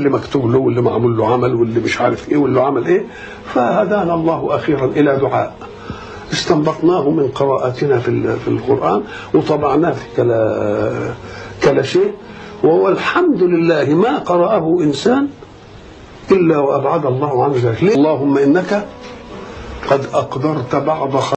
اللي مكتوب له واللي معمول له عمل واللي مش عارف ايه واللي عمل ايه. فهدانا الله اخيرا الى دعاء استنبطناه من قراءاتنا في القرآن وطبعناه في كلا شيء، وهو الحمد لله ما قرأه إنسان إلا وأبعد الله عنه ذلك. اللهم إنك قد أقدرت بعض